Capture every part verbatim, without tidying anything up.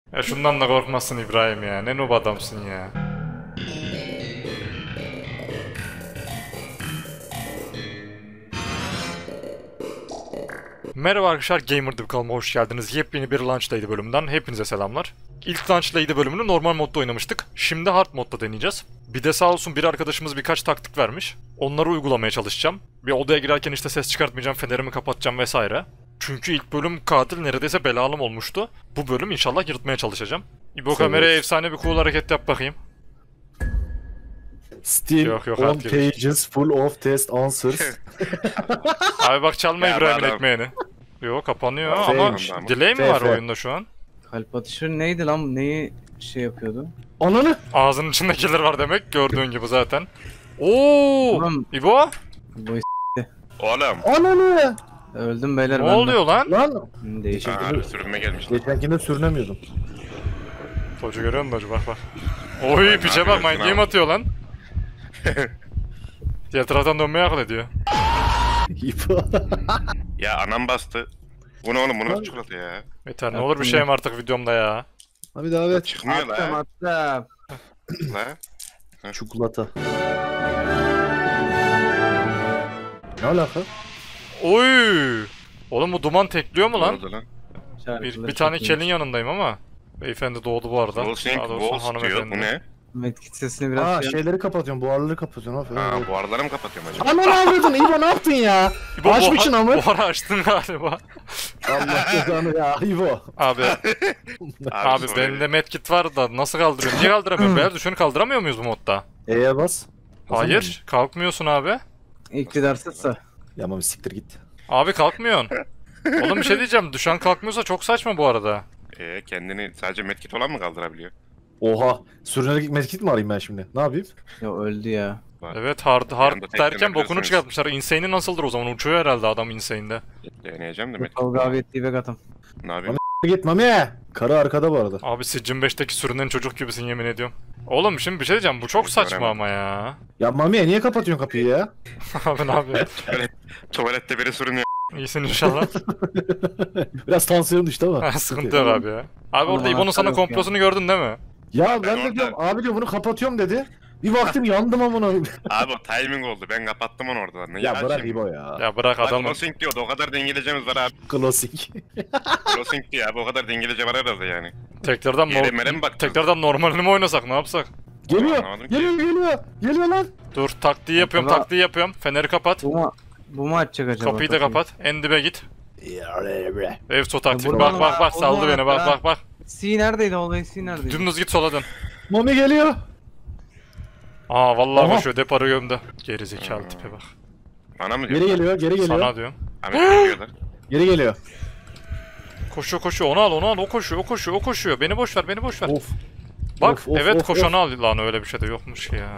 Ya şundan da korkmazsın İbrahim ya. Ne noob adamsın ya. Merhaba arkadaşlar, Gamer'da kanalıma hoş geldiniz. Yepyeni bir Launch Lady bölümünden hepinize selamlar. İlk Launch Lady bölümünü normal modda oynamıştık. Şimdi hard modda deneyeceğiz. Bir de sağ olsun bir arkadaşımız birkaç taktik vermiş. Onları uygulamaya çalışacağım. Bir odaya girerken işte ses çıkartmayacağım, fenerimi kapatacağım vesaire. Çünkü ilk bölüm katil neredeyse belalım olmuştu. Bu bölüm inşallah yırtmaya çalışacağım. İbo kameraya efsane bir cool hareket yap bakayım. Still Yok, yok, on alt girmiş. pages full of test answers. Abi bak çalma Ya İbrahim'in adam- ekmeğini. Yo kapanıyor F ama miş. delay mi F, var F. oyunda şu an? Kalp atışı neydi lan? Neyi şey yapıyordu? Ananı! Ağzının içinde killer var demek gördüğün gibi zaten. Oo! Tamam. İbo? Bu Oğlum. Ananı! öldüm beyler Ne ben de. oluyor lan? Lan! Hı, Değişik. Aa, sürünme gelmiş. Geçenkinde sürünemiyordum. Tocu görüyor musun Tocu? Bak bak. Oy ne piçe bak, yapıyorsun mind abi? game atıyor lan. Diğer taraftan dönmeye akıl ediyor. İpo. Ya anam bastı. Bu ne oğlum, bu nasıl çikolata ya? Yeter, ne olur bir şeyim artık videomda ya. Abi daha evet. Çıkmıyor Attım la. attım. La. Çikolata. Ne alaka? Oy! Oğlum bu duman tekliyor mu Ne lan? oldu lan? Bir, bir tane kelin yanındayım ama. Beyefendi doğdu bu arada. Rolsing Daha doğrusu Walls diyor. Bu ne? Medkit sesini biraz Aa şey- şeyleri kapatıyorum, buharları kapatıyorum. Aferin. Aa, bu araları mı kapatıyorum acaba? Ananı avradın İbo, ne yaptın ya? İbo, Açmışsın buhar- ama. Buharı açtın galiba. Allah cezanı ya İbo. Abi, abi sonra- benim de medkit var da nasıl kaldırıyorum? Niye kaldıramıyorum? Beyler düşün, kaldıramıyor muyuz bu modda? E'ye bas. Hayır, kalkmıyorsun abi. İktidarsızsa. Ya ama siktir git. Abi kalkmıyorsun. Oğlum bir şey diyeceğim, düşen kalkmıyorsa çok saçma bu arada. Ee, kendini sadece medkit olan mı kaldırabiliyor? Oha. Sürünerek medkit mi arayayım ben şimdi? Ne yapayım? Ya öldü ya. Evet, hard hard Yanında tek derken bokunu denebiliyorsunuz. çıkartmışlar. Insane'i nasıldır o zaman? Uçuyor herhalde adam insane'de. Deneyeceğim de medkit. Kavga abi ettiği ve katım. Ne yapayım? Git Mami. Karı arkada bu arada. Abi Siccin beşteki sürünen çocuk gibisin yemin ediyorum. Oğlum şimdi bir şey diyeceğim, bu çok saçma Göremedim. ama ya. Ya Mami niye kapatıyorsun kapıyı ya? Abi ne yapıyorsun? Tuvalet, tuvalette biri sürünüyor. İyisin inşallah. Biraz tansiyon düştü ama. Sıkıntı yok abi ya. Abi orada Aman İbo'nun sana yok ya. komplosunu gördün değil mi? Ya ben, Ben de orada- diyorum abi diyor bunu kapatıyorum dedi. Bir baktım yandım amına. Abi o timing oldu. Ben kapattım onu orada. Ne Ya bırak şimdi? İbo ya. Ya bırak Bak, adamı. Crossing diyordu. O kadar da İngilizcemiz var abi. Klasik. Crossing diyor abi. O kadar da İngilizce var herhalde yani. Tekrardan, Yere nor mere mi bakacağız? tekrardan normalini mi oynasak, ne yapsak? Geliyor. Anlamadım ki. Geliyor geliyor. Geliyor lan. Dur, taktiği yapıyorum, Ama- taktiği yapıyorum. Feneri kapat. Bu mu? Bu mu açacak acaba? Kapıyı da kapat. En dibe git. Ya Evso taktiği. Ya Bak buradan- bak bak, saldı oradan beni, bak ya. bak bak. C neredeydi olayı? C neredeydi? Dümdüz git, sola dön. Mami geliyor. Aa vallahi Aha. koşuyor, deparı gömdü. Geri zekalı tipe bak. Bana mı diyor? Geri geliyor, geri geliyor. Sana diyorum. Abi geliyorlar. Geri geliyor. Koşuyor koşuyor, onu al onu al, o koşuyor o koşuyor o koşuyor. Beni boş ver, beni boş ver. Of. Bak of, of, evet of, koşanı al lan, öyle bir şey de yokmuş ya.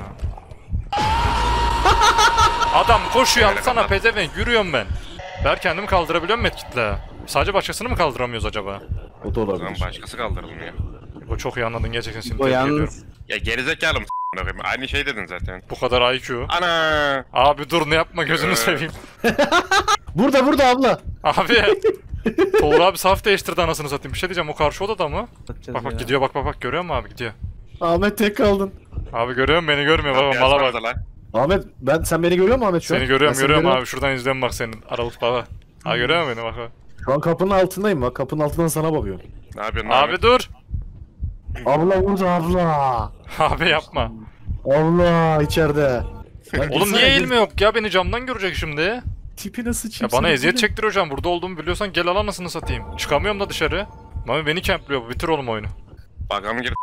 Adam koşuyor, Nereye alsana kadar? pezevenk, yürüyorum ben. Ver kendimi kaldırabiliyor muyum medkitle? Sadece başkasını mı kaldıramıyoruz acaba? O da O zaman olabilir. başkası kaldırılmıyor. Bu çok iyi anladın gerçekten, seni O tebrik ediyorum. yalnız. Ya gerizekalı mısın? Aynı şey dedin zaten. Bu kadar I Q. Ana! Abi dur, ne yapma gözünü Ee. seveyim. Burada burada abla. Abi. Tolga abi saf değiştirdi anasını satayım. Bir şey diyeceğim, o karşı odada mı? Atacağız Bak bak ya. gidiyor, bak bak bak, görüyor musun abi, gidiyor. Ahmet tek kaldın. Abi görüyor musun, beni görmüyor baba, Kapıyı mala bak. açsanıza lan. Ahmet ben sen beni görüyor musun Ahmet şu an? Seni görüyorum Ben görüyorum abi, şuradan izliyorum bak senin aralık baba. Ha görüyor musun beni, bak bak. Şu an kapının altındayım bak. Kapının altından sana bakıyorum. Ne yapıyorsun abi? Abi dur. Abla burada abla. Abi yapma. Abla içeride. Lan Oğlum girsene, niye gir. eğilme yok ya, beni camdan görecek şimdi. Tipine sıçayım. Ya bana seni, eziyet tipine. çektir hocam, burada olduğumu biliyorsan gel al anasını satayım. Çıkamıyorum da dışarı. Mami beni kempliyor bu, bitir oğlum oyunu. Bagam girdi.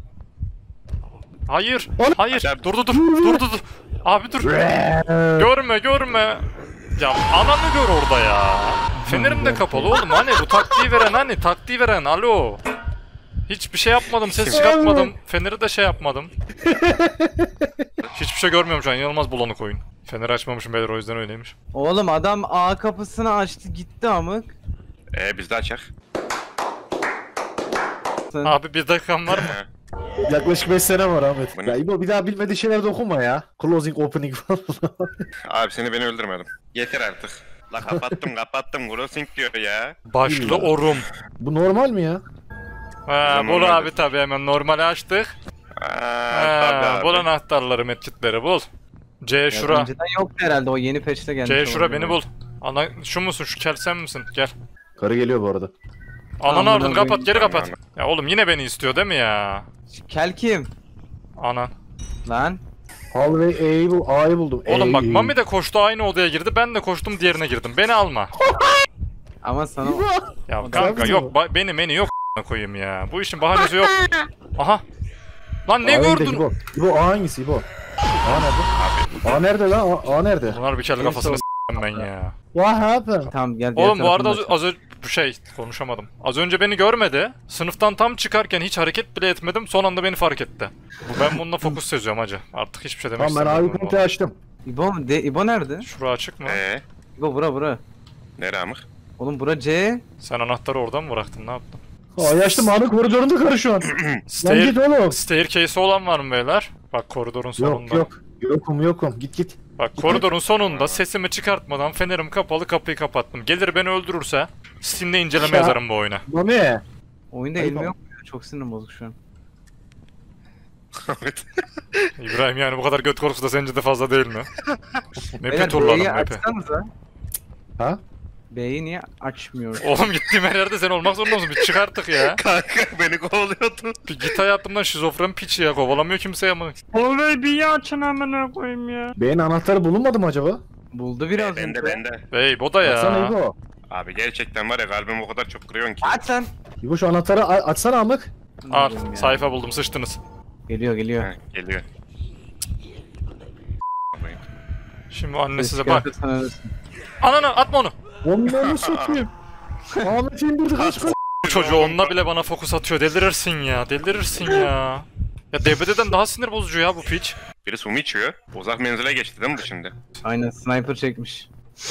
Hayır, Oğlum- hayır, Aşağı- dur dur dur, dur dur dur. Abi dur. Görme görme. Ya ananı gör orada ya. Fenerim de kapalı oğlum, hani bu taktiği veren, hani taktiği veren, alo. Hiçbir şey yapmadım, ses çıkartmadım. Feneri de şey yapmadım. Hiçbir şey görmüyorum şu an, inanılmaz bulanık oyun. Feneri açmamışım beyler, o yüzden öyleymiş. Oğlum adam A kapısını açtı gitti amık. Ee biz de açak. Sen- Abi bir dakikam var mı? Yaklaşık beş sene var Ahmet. Bu ne? Ya İbo bir daha bilmediği şeyler dokuma ya. Closing opening falan. Abi seni beni öldürmedim. Yeter artık. La kapattım kapattım. Crossing diyor ya. Başlı orum. Bu normal mi ya? Ha, Bizim bul normalde- abi tabi hemen normali açtık. Aa, Ha, tabii bul abi. anahtarları medkitleri bul. C Ya şura. önceden yoktu herhalde, o yeni patch'te gelmiş. C şura olabilir beni o. bul. Ana şu musun şu kel sen misin? Gel. Karı geliyor bu arada. Ananı Amına ardın kapat koyayım. geri kapat. Aman. Ya oğlum yine beni istiyor değil mi ya? Kel kim? Anan. Lan. Hallway A'yı bul, A'yı buldum. Oğlum bak A'yı. Mami de koştu aynı odaya girdi. Ben de koştum diğerine girdim. Beni alma. Ama sana... Ya Sen kanka misin yok bu? ba- beni beni yok a**ına koyayım ya. Bu işin bahanesi yok. Aha. Lan ne A'yı da gördün? İbo. İbo A hangisi İbo? A nerede? A nerede lan? A, A nerede? Bunlar bir kere kafasını s**tim ben ya. What happened? Tamam gel diğer Oğlum bu arada az, tarafını az önce bu şey konuşamadım. Az önce beni görmedi. Sınıftan tam çıkarken hiç hareket bile etmedim. Son anda beni fark etti. Bu ben bununla fokus seziyorum hacı. Artık hiçbir şey demek Tamam ben A'yı istemiyorum. komple açtım. İbo, de, İbo nerede? Şura açık mı? Ee, İbo bura bura. nere amık? Oğlum bura C. Sen anahtarı oradan mı bıraktın? Ne yaptın? A'yı açtım, A'nın koridorunda karı şu an. Lan Stair, git oğlum. staircase olan var mı beyler? Bak koridorun sonunda. Yok yok. Yokum yokum, git git. Bak koridorun sonunda sesimi çıkartmadan fenerim kapalı kapıyı kapattım. Gelir beni öldürürse Steam'de inceleme Ya. yazarım bu oyuna. Mami. Oyunda Ayıp elmi ama. yok mu ya? Çok sinirim bozuk şu an. İbrahim yani bu kadar göt korkusu da sence de fazla değil mi? Map'i Beyler turladım B'yi map'i. açsanıza. Ha? B'yi niye açmıyor? Oğlum gittiğim her yerde sen olmak zorunda mısın? Bir çık artık ya. Kanka beni kovalıyordu. Bir git hayatımdan şizofren piç ya. Kovalamıyor kimseye ama. Oğlum bir açın amına koyayım ya. B'nin anahtarı bulunmadı mı acaba? Buldu biraz Bende önce. bende. Bey bu da Baksana ya. İbo. Abi gerçekten var ya kalbimi o kadar çok kırıyorsun ki. Aç sen. İbo şu anahtarı a- açsana amık. Al Bilmiyorum ya. sayfa buldum sıçtınız. Geliyor geliyor. Heh, geliyor. Şimdi anne size Ses bak. geldi, sen ölürsün. Ananı atma onu. Onları satayım. Ahmet'i indirdi kaç kaç. Bu çocuğu onunla bile bana fokus atıyor. Delirirsin ya. Delirirsin ya. Ya D B D'den daha sinir bozucu ya bu piç. Biri su mu içiyor? Uzak menzile geçti değil mi bu şimdi? Aynen sniper çekmiş.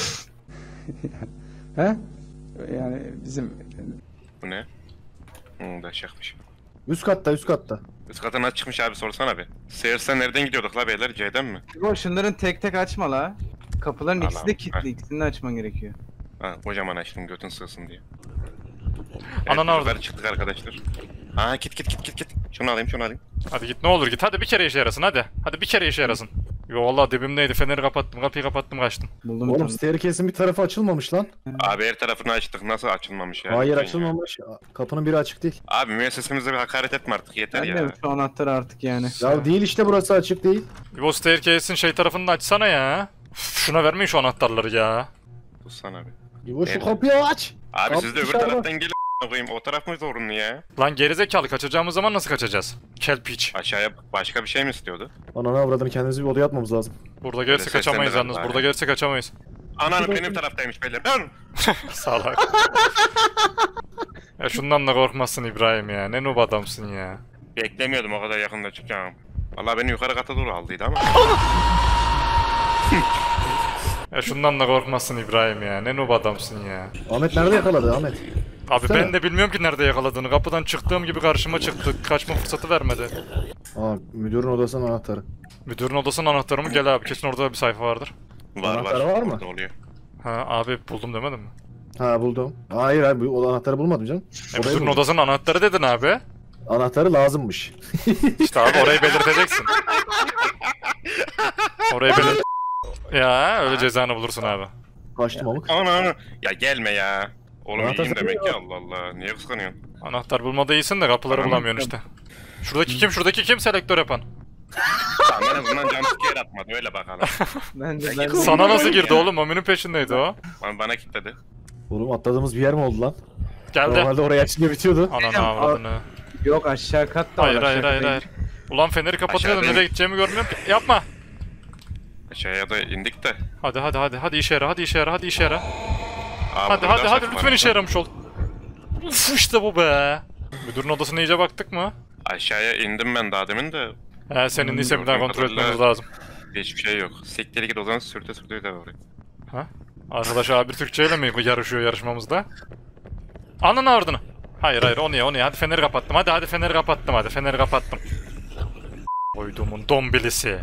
He? Yani bizim Bu ne? Hı da şakmış. Üst katta üst katta. Üst kata nasıl çıkmış abi sorsana bir. Seyrsen nereden gidiyorduk la beyler? C'den mi? İbo şunların tek tek açma la. Kapıların ikisi de Allah'ım. kilitli. İkisini de açman gerekiyor. Ha kocaman açtım götün sığsın diye. Ananı Evet, aldım. yukarı çıktık arkadaşlar. Ha git git git git git. Şunu alayım şunu alayım. Hadi git ne olur git. Hadi bir kere işe yarasın hadi. Hadi bir kere işe yarasın. Yo valla dibimdeydi. Feneri kapattım. Kapıyı kapattım kaçtım. Buldum bir Oğlum tane. staircase'in bir tarafı açılmamış lan. Abi her tarafını açtık nasıl açılmamış ya? Hayır Lütfen açılmamış. Kapının biri açık değil. ya. Abi müessesemize bir hakaret etme artık yeter Ben ya. de şu anahtarı artık yani. Ya değil işte, burası açık değil. İbo staircase'in şey tarafını da açsana ya. Üf, şuna vermeyin şu anahtarları ya. Sussana abi. İbo şu Evet. kapıyı aç. Abi Kapı siz de öbür dışarıda. taraftan gelin a**ına koyayım. O taraf mı zorunlu ya? Lan gerizekalı kaçacağımız zaman nasıl kaçacağız? Kel piç. Aşağıya başka bir şey mi istiyordu? Ananı avradını, kendimizi bir odaya atmamız lazım. Burada gelirse Böyle kaçamayız seslendiler yalnız. bari. Burada gelirse kaçamayız. Ananı benim taraftaymış beyler. Dön! Salak. Ya şundan da korkmazsın İbrahim ya. Ne noob adamsın ya. Beklemiyordum o kadar yakında çıkacağım. Vallahi beni yukarı kata doğru aldıydı ama. Ya şundan da korkmazsın İbrahim ya. Ne noob adamsın ya. Ahmet nerede yakaladı Ahmet? Abi Sen- ben de bilmiyorum ki nerede yakaladığını. Kapıdan çıktığım gibi karşıma çıktı. Kaçma fırsatı vermedi. Aa, müdürün odasının anahtarı. Müdürün odasının anahtarı mı? Gel abi kesin orada bir sayfa vardır. Var Anahtar var. var mı? Orada oluyor. Ha abi buldum demedin mi? Ha buldum. Hayır hayır, bu anahtarı bulmadım canım. E, Odayı müdürün buldum. odasının anahtarı dedin abi. Anahtarı lazımmış. İşte abi orayı belirteceksin. Orayı belirt... Ya öyle cezanı bulursun abi. Kaçtım amık. Ana ana. Ya gelme ya. Oğlum Anahtar iyiyim demek satıyor ki ya. Allah Allah. Niye kıskanıyorsun? Anahtar bulmada iyisin de kapıları Tamam. bulamıyorsun işte. Şuradaki kim? Şuradaki kim selektör yapan? Tamam en azından jumpscare atmadı öyle bakalım. Ben de ben de. Sana nasıl girdi oğlum? Mami'nin peşindeydi o. Bana, bana kilitledi. Oğlum atladığımız bir yer mi oldu lan? Geldi. Normalde oraya açınca bitiyordu. Ananı avradını. Yok aşağı kat da var, Hayır aşağı hayır hayır kata hayır. Ulan feneri kapatıyordum Aşağıdayım. nereye gideceğimi görmüyorum ki. Yapma. Aşağıya da indik de. Hadi hadi hadi hadi işe yara hadi işe yara hadi işe yara. Aa, Hadi burada hadi daha hadi saçma lütfen var. işe yaramış ol. Uf işte bu be. Müdürün odasına iyice baktık mı? Aşağıya indim ben daha demin de. He senin ise bir daha Gördüğüm kontrol etmemiz kadarıyla lazım. Hiçbir şey yok. Siktir git o zaman sürte sürte de oraya. Ha? Arkadaş abi Türkçe ile mi yarışıyor yarışmamızda? Ananı ardını. Hayır hayır o niye o niye hadi feneri kapattım hadi hadi feneri kapattım hadi feneri kapattım. Koyduğumun dombilisi.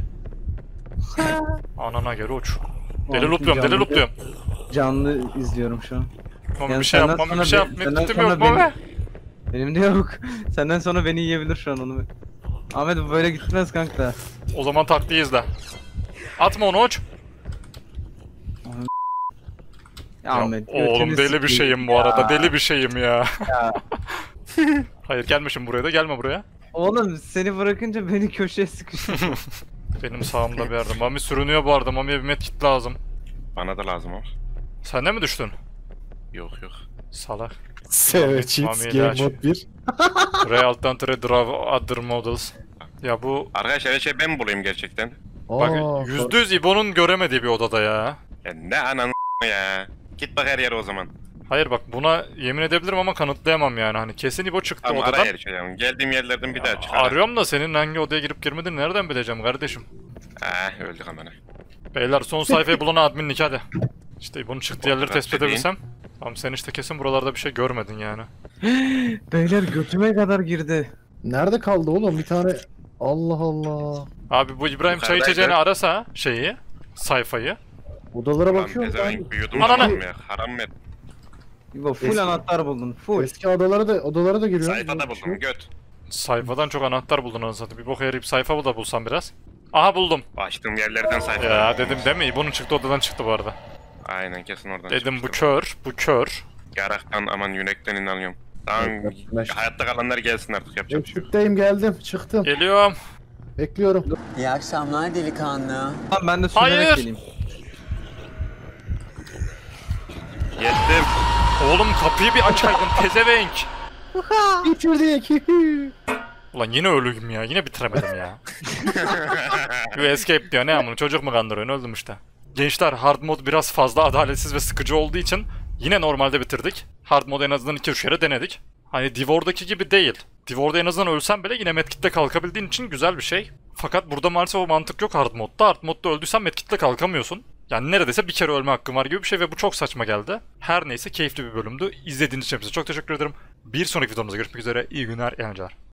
Anana göre uç. Deli Oğlum, loopluyorum deli canlı- loopluyorum. Canlı izliyorum şu an. Mami Yani bir şey senden yap Mami sonra bir şey be- yap. senden Medkitim sonra yok beni- Mami. Benim de yok. Senden sonra beni yiyebilir şu an onu. Ahmet bu böyle gitmez kanka. O zaman taktiği izle. Atma onu uç. Ya Ahmet. Oğlum götünü deli bir sikeyim şeyim bu ya. arada. Deli bir şeyim ya. Ya. Hayır gelmişim buraya da gelme buraya. Oğlum seni bırakınca beni köşeye sıkıştırdın. Benim sağımda bir yerde. Mami sürünüyor bu arada. Mami'ye bir medkit lazım. Bana da lazım o. Sen de mi düştün? Yok yok. Salak. Seve Cheats Mami Game ilaç. Mode bir. Real'dan tre draw other models. Ya bu Arkadaşlar her şey ben mi bulayım gerçekten? bak Aa, yüzde yüz İbo'nun göremediği bir odada ya. Ya ne ananı ya. Git bak her yere o zaman. Hayır bak buna yemin edebilirim ama kanıtlayamam yani. Hani kesin İbo çıktı Tamam ara odadan. her şeyden. Geldiğim yerlerden bir daha çıkar. Arıyorum da senin hangi odaya girip girmediğini nereden bileceğim kardeşim. Ah öldük amına. Beyler son sayfayı bulana adminlik hadi. İşte bunun çıktığı yerleri tespit Dediğin. edebilsem. Tamam sen işte kesin buralarda bir şey görmedin yani. Beyler götüme kadar girdi. Nerede kaldı oğlum bir tane? Allah Allah. Abi bu İbrahim çay Yukarıdaydı. içeceğini arasa şeyi, sayfayı. Odalara Lan bakıyorum ben. pezevenk büyüdüm Ananı. tamam ya. Haram mı et? İbo full Eski- anahtar buldun. Full. Eski odalara da odalara da giriyorum. Sayfada buldum göt. Sayfadan çok anahtar buldun anasını satayım. Bir boka yarayıp sayfa bul da bulsam biraz. Aha buldum. Açtığım yerlerden sayfa. Ya dedim değil mi? İbo'nun çıktı odadan çıktı bu arada. Aynen kesin oradan Dedim bu çıkmıştır. kör, bu kör. Yaraktan aman yürekten inanıyorum. Tamam Evet, evet. hayatta kalanlar gelsin artık yapacak bir şey yok. Ekipteyim geldim çıktım. Geliyorum. Bekliyorum. İyi akşamlar delikanlı. Tamam ben de sürünerek Hayır. geleyim. Yettim. Oğlum kapıyı bir açaydın pezevenk. Bitirdik. Ulan yine ölüyüm ya. Yine bitiremedim ya. You escape diyor. Ne amına çocuk mu kandırıyorsun? Öldüm işte. Gençler hard mod biraz fazla adaletsiz ve sıkıcı olduğu için yine normalde bitirdik. Hard mod en azından iki üç kere denedik. Hani Divor'daki gibi değil. Divor'da en azından ölsen bile yine medkit'te kalkabildiğin için güzel bir şey. Fakat burada maalesef o mantık yok hard modda. Hard modda öldüysen medkit'te kalkamıyorsun. Yani neredeyse bir kere ölme hakkın var gibi bir şey ve bu çok saçma geldi. Her neyse keyifli bir bölümdü. İzlediğiniz için hepinize çok teşekkür ederim. Bir sonraki videomuzda görüşmek üzere. İyi günler, eğlenceler.